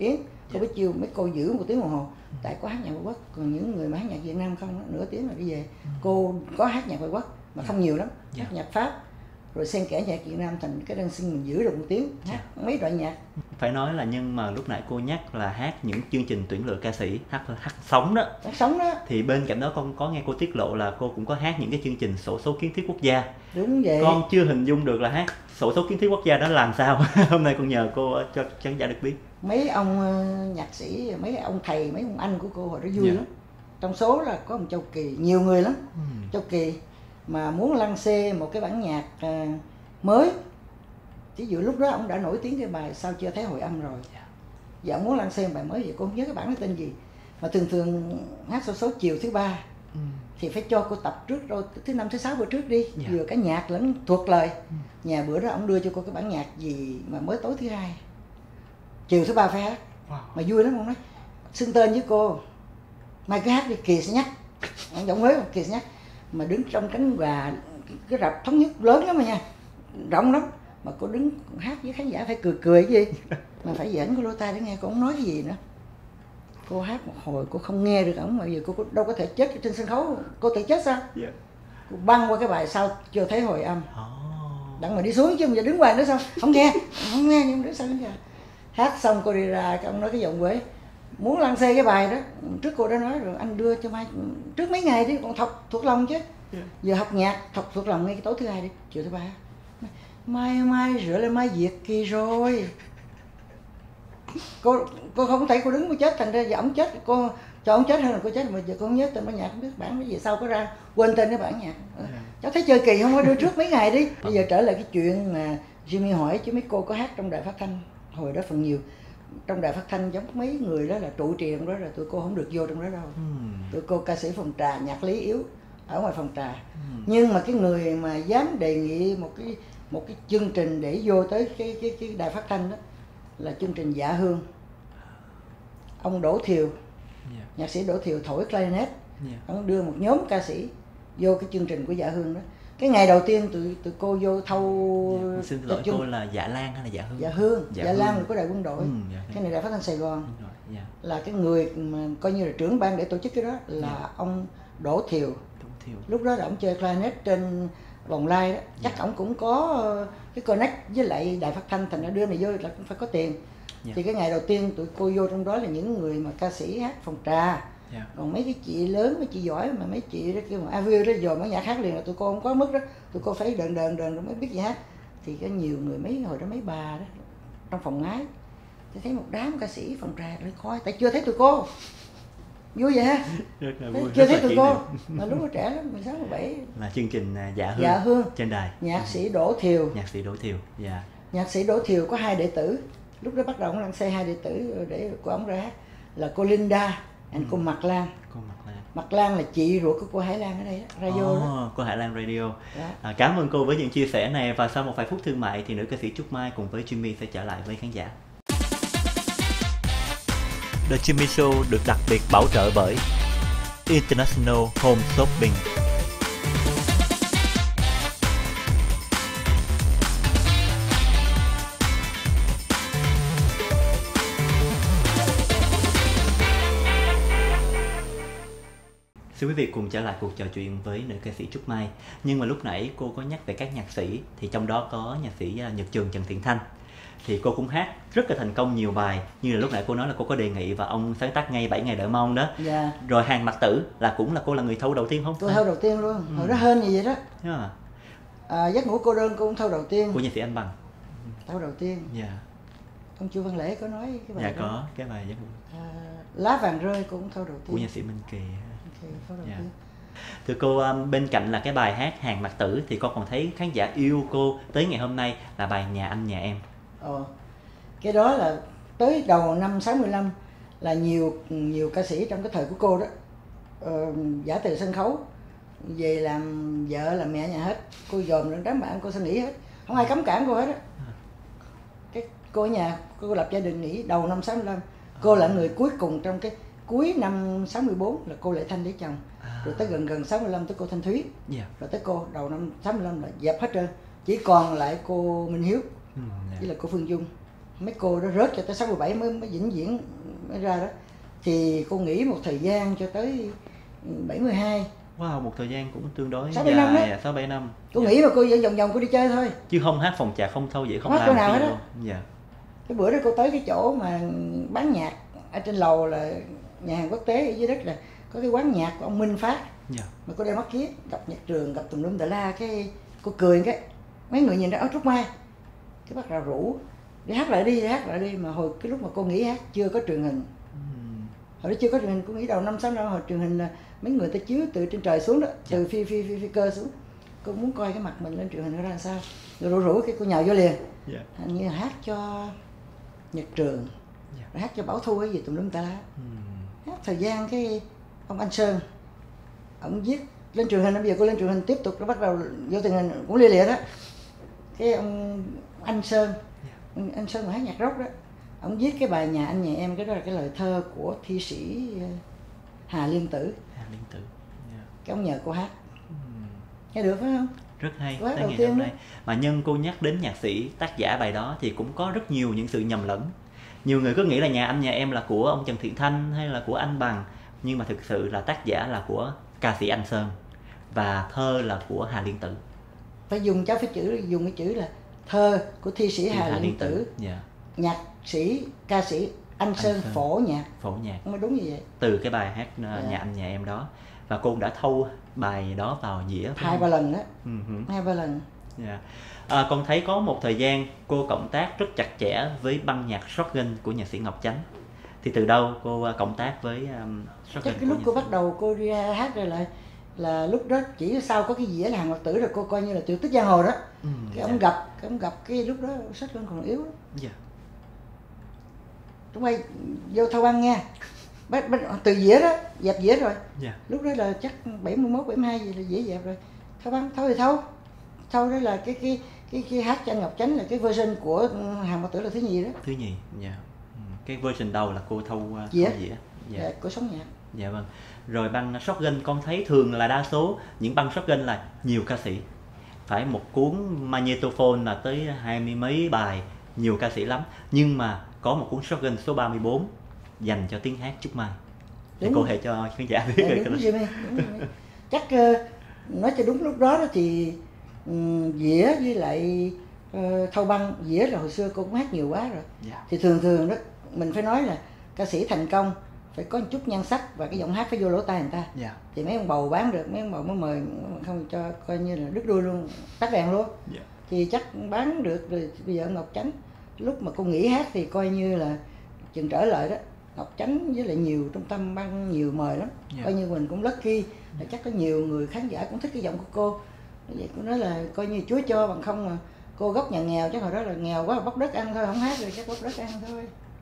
Cô biết chiêu mấy cô giữ 1 tiếng đồng hồ, tại có hát nhạc ngoại quốc, còn những người mà hát nhạc Việt Nam không, nửa tiếng là đi về. Cô có hát nhạc ngoại quốc mà không nhiều lắm, hát nhạc Pháp, rồi xen kẽ nhạc Việt Nam thành cái đơn xin mình giữ được 1 tiếng, hát mấy đoạn nhạc. Phải nói là, nhưng mà lúc nãy cô nhắc là hát những chương trình tuyển lựa ca sĩ, hát sống đó. Hát sống đó. Thì bên cạnh đó con có nghe cô tiết lộ là cô cũng có hát những cái chương trình xổ số kiến thiết quốc gia. Đúng vậy. Con chưa hình dung được là hát xổ số kiến thiết quốc gia đó làm sao. Hôm nay con nhờ cô cho khán giả được biết. Mấy ông nhạc sĩ, mấy ông thầy, mấy ông anh của cô hồi đó vui lắm. Trong số là có ông Châu Kỳ, nhiều người lắm. Châu Kỳ mà muốn lăng xê một cái bản nhạc mới, ví dụ lúc đó ông đã nổi tiếng cái bài Sao Chưa Thấy Hồi Âm rồi. Giờ ông muốn lăng xê một bài mới, vậy cô không nhớ cái bản nó tên gì. Mà thường hát xổ số chiều thứ 3 thì phải cho cô tập trước rồi, thứ 5, thứ 6 bữa trước đi, vừa cả nhạc lẫn thuộc lời. Nhà bữa đó ông đưa cho cô cái bản nhạc gì mà mới tối thứ 2, chiều thứ 3 phải hát. Mà vui lắm, ông nói xưng tên với cô, mai cứ hát đi, Kỳ sẽ nhắc. Ông giọng mới Kỳ sẽ nhắc. Mà đứng trong cánh gà, cái rạp Thống Nhất lớn lắm mà nha, rộng lắm, mà cô đứng hát với khán giả phải cười cái gì mà phải giỡn cái lỗ tai để nghe cô không nói cái gì nữa. Cô hát một hồi cô không nghe được ổng, mà giờ cô đâu có thể chết trên sân khấu, cô tự chết sao? Cô băng qua cái bài Sao Chưa Thấy Hồi Âm, đặng mà đi xuống chứ, giờ đứng hoài nữa sao? Không nghe nhưng đứng sao đến giờ. Hát xong cô đi ra, cái ông nói cái giọng Quế muốn lăng xê cái bài đó, trước cô đã nói rồi, anh đưa cho mai trước mấy ngày đi, còn học thuộc lòng chứ. Giờ học nhạc học thuộc lòng ngay cái tối thứ 2 đi, chiều thứ 3 mai rửa lên mai Việt Kỳ rồi. Cô không thấy cô đứng cô chết, thành ra giờ ổng chết, cô cho ổng chết hơn là cô chết. Mà giờ cô không nhớ tên bản nhạc, không biết bản cái gì, sau có ra quên tên cái bản nhạc. Cháu thấy chơi Kỳ không, có đưa trước mấy ngày đi. Bây giờ trở lại cái chuyện mà Jimmy hỏi chứ mấy cô có hát trong đài phát thanh hồi đó phần nhiều. Trong đài phát thanh giống mấy người đó là trụ trì trong đó rồi, tụi cô không được vô trong đó đâu. Tụi cô ca sĩ phòng trà, nhạc lý yếu ở ngoài phòng trà. Nhưng mà cái người mà dám đề nghị một cái chương trình để vô tới cái đài phát thanh đó là chương trình Dạ Hương. Ông Đỗ Thiều, nhạc sĩ Đỗ Thiều thổi clarinet. Ông đưa một nhóm ca sĩ vô cái chương trình của Dạ Hương đó. Cái ngày đầu tiên tụi cô vô thâu. Xin lỗi cô là Dạ Lan hay là Dạ Hương? Dạ Hương. Dạ Lan là của đài Quân đội. Cái này đài phát thanh Sài Gòn. Là cái người mà coi như là trưởng ban để tổ chức cái đó là ông Đỗ Thiều. Lúc đó là ông chơi clarinet trên vòng lai đó, chắc ổng cũng có cái connect với lại đài phát thanh, thành ra đưa này vô là cũng phải có tiền. Thì cái ngày đầu tiên tụi cô vô trong đó là những người mà ca sĩ hát phòng trà. Còn mấy cái chị lớn, mấy chị giỏi mà mấy chị đó kêu mà Avil đó dồn mấy nhạc hát liền là tụi cô không có mức đó, tụi cô phải đờn rồi mới biết gì hát. Thì có nhiều người, mấy hồi đó mấy bà đó trong phòng ngái, tôi thấy một đám ca sĩ phòng trà lên coi, tại chưa thấy tụi cô. Vui vậy ha? Chưa thấy tụi cô, mà lúc đó trẻ lắm, 16, 17. Là chương trình Dạ Hương trên đài. Nhạc sĩ Đỗ Thiều. Nhạc sĩ Đỗ Thiều có 2 đệ tử. Lúc đó bắt đầu ông lăng xê 2 đệ tử để của ông ra hát là cô Linda and cô Mạc Lan. Mạc Lan là chị ruột của cô Hải Lan ở đây đó, radio đó. Cô Hải Lan Radio. Cảm ơn cô với những chia sẻ này, và sau một vài phút thương mại thì nữ ca sĩ Trúc Mai cùng với Jimmy sẽ trở lại với khán giả. The Jimmy Show được đặc biệt bảo trợ bởi International Home Shopping. Xin quý vị cùng trở lại cuộc trò chuyện với nữ ca sĩ Trúc Mai. Nhưng mà lúc nãy cô có nhắc về các nhạc sĩ, thì trong đó có nhạc sĩ Nhật Trường Trần Thiện Thanh. Thì cô cũng hát rất là thành công nhiều bài, như là lúc nãy cô nói là cô có đề nghị và ông sáng tác ngay 7 ngày đợi mong đó. Rồi Hàng Mặc Tử là cũng là cô là người thâu đầu tiên không? Cô thâu đầu tiên luôn, hồi đó hên như vậy đó. Giấc ngủ cô đơn cô cũng thâu đầu tiên. Của nhạc sĩ Anh Bằng. Thâu đầu tiên. Ông Chu Văn Lễ có nói cái bài đó. Có cái bài Giấc ngủ. Lá Vàng Rơi cô cũng thâu đầu tiên. Của nhạc sĩ Minh Kỳ. Thưa cô, bên cạnh là cái bài hát Hàng Mặc Tử thì con còn thấy khán giả yêu cô tới ngày hôm nay là bài Nhà Anh Nhà Em. Cái đó là tới đầu năm 65 là nhiều ca sĩ trong cái thời của cô đó giả từ sân khấu về làm vợ làm mẹ nhà hết. Cô dòm lên đám bạn cô sẽ nghỉ hết, không ai cấm cản cô hết á. Cái cô ở nhà cô lập gia đình nghỉ đầu năm 65. Cô là người cuối cùng trong cái cuối năm 64 là cô Lệ Thanh lấy chồng. Rồi tới gần 65 tới cô Thanh Thúy. Rồi tới cô đầu năm 65 là dẹp hết trơn. Chỉ còn lại cô Minh Hiếu với là cô Phương Dung. mấy cô đó rớt cho tới 67 mới vĩnh viễn mới ra đó. Thì cô nghỉ một thời gian cho tới 72. Wow, một thời gian cũng tương đối 6-7 năm dài, 6-7 năm. Cô nghĩ mà cô vòng vòng cô đi chơi thôi. Chứ không hát phòng trà, không thâu dĩa, không hát làm chỗ nào cái hết gì đó. luôn. Dạ. Cái bữa đó cô tới cái chỗ mà bán nhạc ở trên lầu là nhà hàng quốc tế, ở dưới đất là có cái quán nhạc của ông Minh Phát. Dạ. Mà cô đeo mắt kiếng, gặp Nhạc Trường, gặp tùm lum tà la, cái cô cười cái mấy người nhìn ra Trúc Mai, cái bắt đầu rủ đi hát lại đi, mà hồi cái lúc mà cô nghỉ hát chưa có truyền hình. Hồi đó chưa có truyền hình, cô nghĩ đầu 5-6 năm hồi truyền hình là mấy người ta chiếu từ trên trời xuống đó, từ phi cơ xuống. Cô muốn coi cái mặt mình lên truyền hình nó ra làm sao, rồi rủ cái cô nhào vô liền. Hình như là hát cho Nhật Trường, rồi hát cho Bảo Thu cái gì tùm lum tà la. Hát thời gian cái ông Anh Sơn, ông viết lên truyền hình, bây giờ cô lên truyền hình tiếp tục, nó bắt đầu vô truyền hình cũng lia lịa đó. Cái ông Anh Sơn, anh Sơn mà hát nhạc rock đó, ông viết cái bài Nhà Anh Nhà Em, cái đó là cái lời thơ của thi sĩ Hà Liên Tử. Cái ông nhờ cô hát. Nghe được phải không? Rất hay. Tới ngày hôm nay mà nhân cô nhắc đến nhạc sĩ tác giả bài đó thì cũng có rất nhiều những sự nhầm lẫn. Nhiều người cứ nghĩ là Nhà Anh Nhà Em là của ông Trần Thiện Thanh hay là của anh Bằng, nhưng mà thực sự là tác giả là của ca sĩ Anh Sơn và thơ là của Hà Liên Tử. Phải dùng dùng cái chữ là thơ của thi sĩ Hà Liên Tử. Nhạc sĩ ca sĩ Anh Sơn phổ nhạc. Mới đúng như vậy. Từ cái bài hát Nhà Anh Nhà Em đó. Và cô đã thâu bài đó vào dĩa 2-3 lần đó. 2-3 lần. Con thấy có một thời gian cô cộng tác rất chặt chẽ với băng nhạc shotgun của nhạc sĩ Ngọc Chánh. Thì từ đâu cô cộng tác với shotgun? Cái lúc cô bắt đầu cô đi hát rồi là lúc đó chỉ sau có cái dĩa là Hàng Ngọc Tử rồi cô coi như là tiểu tích giang hồ đó. Cái ông gặp cái lúc đó shotgun còn yếu đó. Chúng mày vô thâu băng nha. Từ dĩa đó, dẹp dĩa rồi. Lúc đó là chắc 71, 72 gì là dĩa dẹp rồi. Thâu băng, thâu thì thâu. Thâu đó là cái hát cho anh Ngọc Chánh là cái version của Hàng Ngọc Tử là thứ nhì đó. Thứ nhì, cái version đầu là cô thâu dĩa. Của sống nhạc. Dạ vâng. Rồi băng shotgun con thấy thường là đa số những băng shotgun là nhiều ca sĩ. Phải một cuốn magnetophone là tới 20 mấy bài, nhiều ca sĩ lắm. Nhưng mà có một cuốn shotgun số 34 dành cho tiếng hát Trúc Mai. Thì cô hãy cho khán giả biết về cái đó. Chắc nói cho đúng lúc đó thì dĩa với lại thâu băng. Dĩa là hồi xưa cô cũng hát nhiều quá rồi. Thì thường đó mình phải nói là ca sĩ thành công phải có một chút nhan sắc và cái giọng hát phải vô lỗ tai người ta. Thì mấy ông bầu bán được, mấy ông bầu mới mời, không cho coi như là đứt đuôi luôn, tắt đèn luôn. Thì chắc bán được rồi. Bây giờ Ngọc Chánh lúc mà cô nghỉ hát thì coi như là chừng trở lại đó, Ngọc Chánh với lại nhiều trung tâm băng nhiều mời lắm. Coi như mình cũng lucky là chắc có nhiều người khán giả cũng thích cái giọng của cô. Vậy cô nói là coi như Chúa cho, bằng không mà cô gốc nhà nghèo, chứ hồi đó là nghèo quá bóc đất ăn thôi, không hát rồi chắc bóc đất ăn thôi.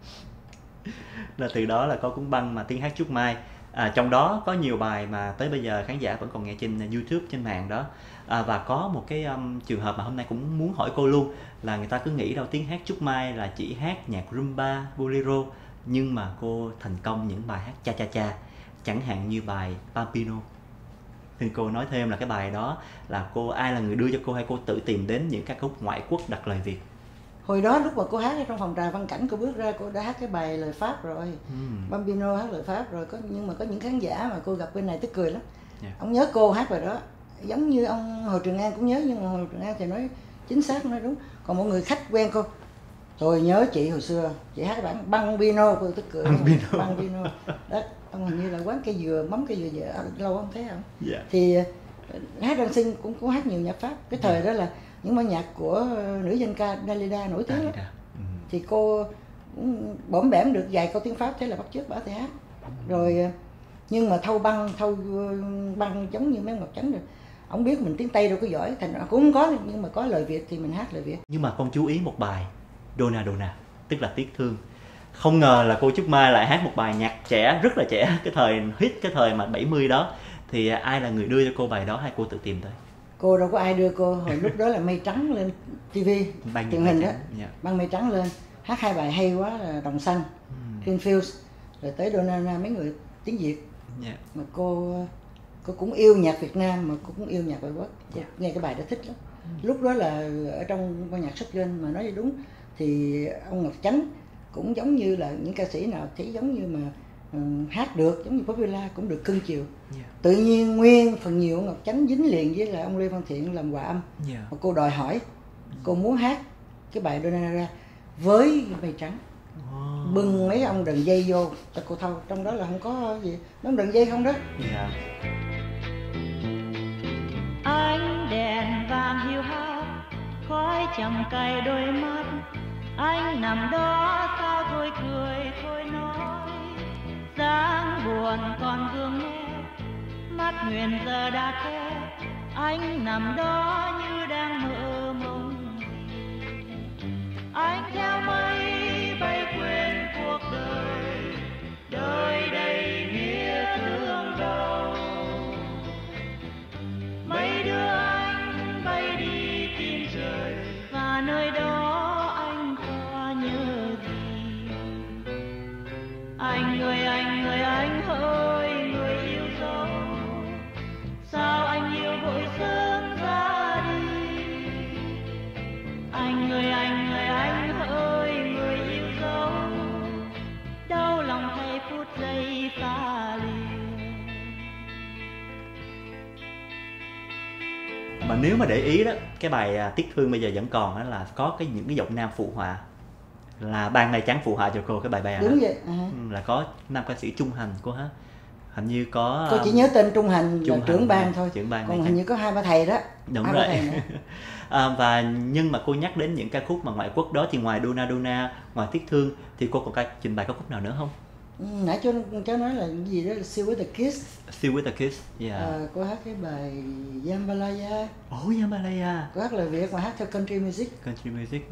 Là từ đó là có cuốn băng mà tiếng hát Trúc Mai. Trong đó có nhiều bài mà tới bây giờ khán giả vẫn còn nghe trên YouTube, trên mạng đó. Và có một cái trường hợp mà hôm nay cũng muốn hỏi cô luôn, là người ta cứ nghĩ đâu tiếng hát Trúc Mai là chỉ hát nhạc rumba, bolero, nhưng mà cô thành công những bài hát cha cha cha, chẳng hạn như bài Bambino. Thì cô nói thêm là cái bài đó là ai là người đưa cho cô, hay cô tự tìm đến những các khúc ngoại quốc đặt lời Việt? Hồi đó lúc mà cô hát ở trong phòng trà Văn Cảnh, cô bước ra cô đã hát cái bài lời Pháp rồi. Bambino hát lời Pháp rồi, nhưng mà có những khán giả mà cô gặp bên này tức cười lắm. Ông nhớ cô hát bài đó, giống như ông Hồ Trường An cũng nhớ, nhưng mà Hồ Trường An thì nói chính xác, nói đúng. Còn mọi người khách quen cô, tôi nhớ chị hồi xưa chị hát bản Bambino, cô tức cười. Bambino đó, ông hình như là quán cây dừa, mắm cây dừa lâu không thấy không? Thì hát Đăng Sinh cũng hát nhiều nhạc Pháp. Cái thời đó là những bản nhạc của nữ danh ca Dalida nổi tiếng lắm. Thì cô cũng bõm bẻm được vài câu tiếng Pháp, thế là bắt chước bà thì hát. Rồi nhưng mà thâu băng giống như mấy Ngọc Chánh rồi, ông biết mình tiếng Tây đâu có giỏi, thành ra cũng không có, nhưng mà có lời Việt thì mình hát lời Việt. Nhưng mà con chú ý một bài Dona Dona, tức là Tiếc Thương. Không ngờ là cô Trúc Mai lại hát một bài nhạc trẻ, rất là trẻ, cái thời hit, cái thời mà 70 đó. Thì ai là người đưa cho cô bài đó hay cô tự tìm tới? Cô đâu có ai đưa cô, hồi lúc đó là Mây Trắng lên TV, truyền hình đó, băng Mây Trắng lên, hát 2 bài hay quá là Đồng Xanh, Greenfields, rồi tới Dona mấy người tiếng Việt. Mà cô cũng yêu nhạc Việt Nam, mà cô cũng yêu nhạc ngoại quốc, nghe cái bài đó thích lắm. Lúc đó là ở trong ban nhạc shotgun, mà nói đúng, thì ông Ngọc Chánh cũng giống như là những ca sĩ nào thấy giống như mà hát được giống như Popular cũng được cưng chiều. Tự nhiên nguyên phần nhiều ông Ngọc Chánh dính liền với lại ông Lê Văn Thiện làm hòa âm. Mà cô đòi hỏi, cô muốn hát cái bài Donara với mây trắng. Bưng mấy ông đờn dây vô cho cô thâu, trong đó là không có gì, nó đờn dây không đó. Ánh đèn vàng hiu hắt, khói trầm cay đôi mắt, anh nằm đó sao thôi cười thôi nói, dáng buồn còn vương nét, mắt nguyện giờ đã khép, anh nằm đó như đang mơ mộng gì. Anh theo mây bay quên cuộc đời, đời đầy nghĩa thương đau. Mây đưa anh bay đi tìm trời, và nơi đó anh có nhớ gì. Anh ơi anh ơi người yêu dấu, sao anh yêu vội sớm ra đi. Anh ơi anh ơi người yêu dấu, đau lòng thay phút giây xa lìa. Mà nếu mà để ý đó, cái bài Tiếc Thương bây giờ vẫn còn đó, là có những cái giọng nam phụ họa, là Ban Mây Trắng phụ họa cho cô cái bài bè. Đúng vậy. Là có nam ca sĩ Trung Hành cô hát, hình như có. Cô chỉ nhớ tên Trung Hành là trưởng ban thôi, còn hình như có 2-3 thầy đó. Đúng rồi. Và nhưng mà cô nhắc đến những ca khúc mà ngoại quốc đó thì ngoài Dona Dona, ngoài Tiếc Thương thì cô còn trình bày ca khúc nào nữa không? Nãy cháu nói là cái gì đó là Still With The Kiss. Still With The Kiss, cô hát cái bài Jambalaya. Jambalaya. Cô hát lời Việt mà hát theo country music. Country music,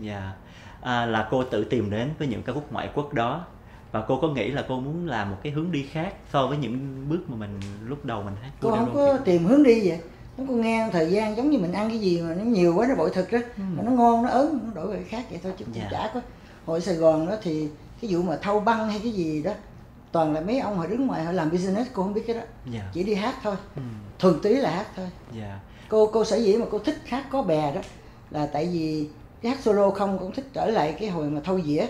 là cô tự tìm đến với những ca khúc ngoại quốc đó, và cô có nghĩ là cô muốn làm một cái hướng đi khác so với những bước mà mình lúc đầu mình hát? Cô không có tìm hướng đi vậy. Nó cô nghe thời gian giống như mình ăn cái gì mà nó nhiều quá nó bội thực đó, mà nó ngon nó ớn nó đổi về khác vậy thôi chứ chả có. Hồi Sài Gòn đó thì cái vụ mà thâu băng hay cái gì đó toàn là mấy ông họ đứng ngoài họ làm business, cô không biết cái đó. Chỉ đi hát thôi, thuần túy là hát thôi. Cô sở dĩ mà cô thích hát có bè đó là tại vì cái hát solo không, cũng thích trở lại cái hồi mà thâu dĩa.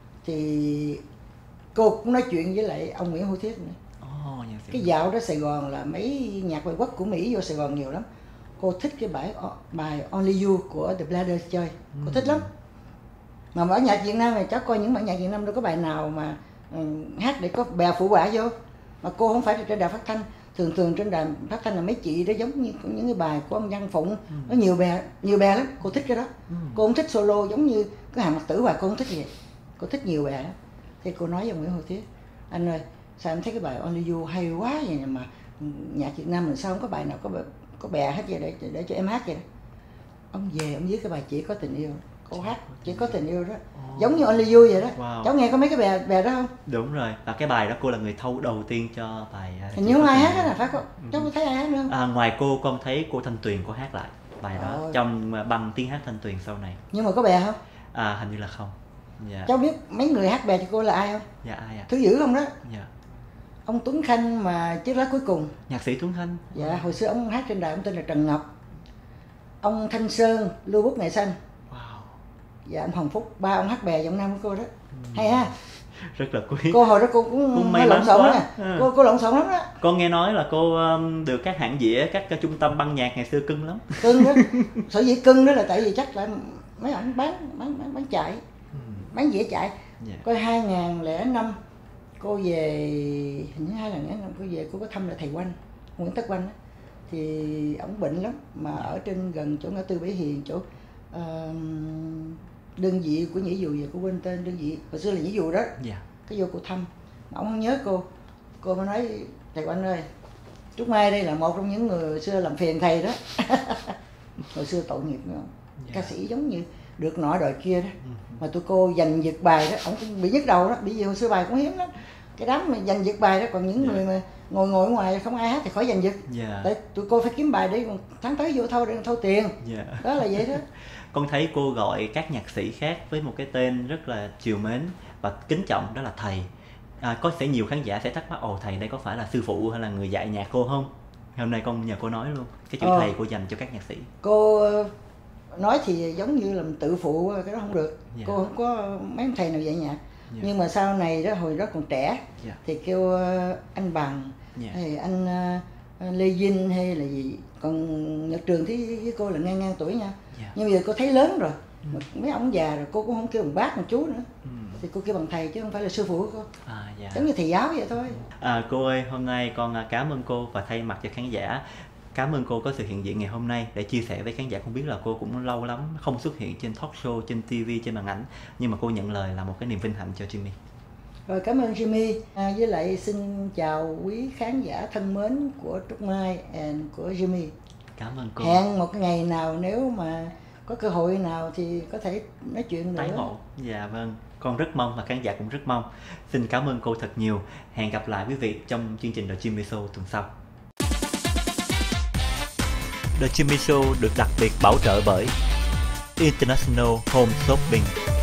Thì cô cũng nói chuyện với lại ông Nguyễn Hữu Thiết nữa. Cái dạo đó Sài Gòn là mấy nhạc ngoại quốc của Mỹ vô Sài Gòn nhiều lắm. Cô thích cái bài Only You của The Bladders chơi, cô thích lắm. Mà bản nhạc Việt Nam này cháu coi những bản nhạc Việt Nam đâu có bài nào mà hát để có bè phụ họa vô. Mà cô không phải trên đài phát thanh, thường trên đài phát thanh là mấy chị đó giống như những cái bài của ông Văn Phụng, nó nhiều bè lắm, cô thích cái đó. Cô không thích solo giống như cái Hàng Mặc Tử bài, cô không thích vậy, cô thích nhiều bè lắm. Thì cô nói với Nguyễn Hữu Thiết, anh ơi sao em thấy cái bài Only You hay quá vậy mà nhạc Việt Nam mình sao không có bài nào có bè hết vậy để cho em hát vậy đó. Ông về ông viết cái bài Chỉ Có Tình Yêu, cô hát Chỉ Có Tình Yêu đó, giống như Only You vậy đó. Cháu nghe có mấy cái bè đó không? Đúng rồi, và cái bài đó cô là người thâu đầu tiên cho bài. Hình như không ai hát hết là phải không? Cháu có thấy ai hát nữa không? Ngoài cô con thấy cô Thanh Tuyền cô hát lại bài đó trong bằng tiếng hát Thanh Tuyền sau này. Nhưng mà có bè không? Hình như là không. Cháu biết mấy người hát bè cho cô là ai không? Ai ạ? Thứ Dữ không đó? Ông Tuấn Khanh mà Chiếc Lá Cuối Cùng. Nhạc sĩ Tuấn Khanh. Hồi xưa ông hát trên đài, ông tên là Trần Ngọc. Ông Thanh Sơn, Lưu Bút Ngày Xanh. Ông Hồng Phúc, ba ông hát bè giọng nam của cô đó. Hay ha. Rất là quý. Cô hồi đó cô cũng may lộn xộn đó. Cô lộn xộn lắm đó. Con nghe nói là cô được các hãng dĩa, các trung tâm băng nhạc ngày xưa cưng lắm. Cưng đó. Sở dĩ cưng đó là tại vì chắc là mấy ông bán chạy, bán dĩa chạy. Coi 2005 cô về, hình như 2005 cô về, cô có thăm lại thầy Oanh, Nguyễn Tất Oanh đó. Thì ổng bệnh lắm, mà ở trên gần chỗ ngã tư Bể Hiền, chỗ đơn vị của Nhĩ Dù, giờ cô quên tên đơn vị, hồi xưa là Nhĩ Dù đó. Cái vô cô thăm, mà ổng không nhớ cô mới nói thầy Oanh ơi, Trúc Mai đây là một trong những người xưa làm phiền thầy đó. Hồi xưa tội nghiệp nữa, ca sĩ giống như được nọ đòi kia đó. Mà tụi cô giành giật bài đó, ổng cũng bị nhức đầu đó, bởi vì hồi xưa bài cũng hiếm lắm. Cái đám mà giành giật bài đó, còn những người mà ngồi ở ngoài không ai hát thì khỏi giành giật. Tại tụi cô phải kiếm bài để tháng tới vô thâu tiền. Đó là vậy đó. Con thấy cô gọi các nhạc sĩ khác với một cái tên rất là trìu mến và kính trọng, đó là thầy. Sẽ nhiều khán giả sẽ thắc mắc, thầy đây có phải là sư phụ hay là người dạy nhạc cô không? Hôm nay con nhờ cô nói luôn cái chữ thầy cô dành cho các nhạc sĩ. Cô nói thì giống như là mình tự phụ, cái đó không được. Cô không có mấy ông thầy nào dạy nhạc. Nhưng mà sau này đó, hồi đó còn trẻ thì kêu anh Bằng hay anh Lê Vinh hay là gì, còn Nhật Trường với cô là ngang tuổi nha. Nhưng bây giờ cô thấy lớn rồi, mấy ông già rồi, cô cũng không kêu bằng bác bằng chú nữa, thì cô kêu bằng thầy chứ không phải là sư phụ của cô. Giống như thầy giáo vậy thôi. Cô ơi, hôm nay con cảm ơn cô và thay mặt cho khán giả cảm ơn cô có sự hiện diện ngày hôm nay để chia sẻ với khán giả. Không biết là cô cũng lâu lắm không xuất hiện trên talk show, trên TV, trên màn ảnh, nhưng mà cô nhận lời là một cái niềm vinh hạnh cho Jimmy. Rồi, cảm ơn Jimmy. Với lại xin chào quý khán giả thân mến của Trúc Mai and của Jimmy. Cảm ơn cô. Hẹn một ngày nào nếu mà có cơ hội nào thì có thể nói chuyện nữa. Tái ngộ. Dạ vâng, con rất mong và khán giả cũng rất mong. Xin cảm ơn cô thật nhiều. Hẹn gặp lại quý vị trong chương trình The Jimmy Show tuần sau. The Jimmy Show được đặc biệt bảo trợ bởi International Home Shopping.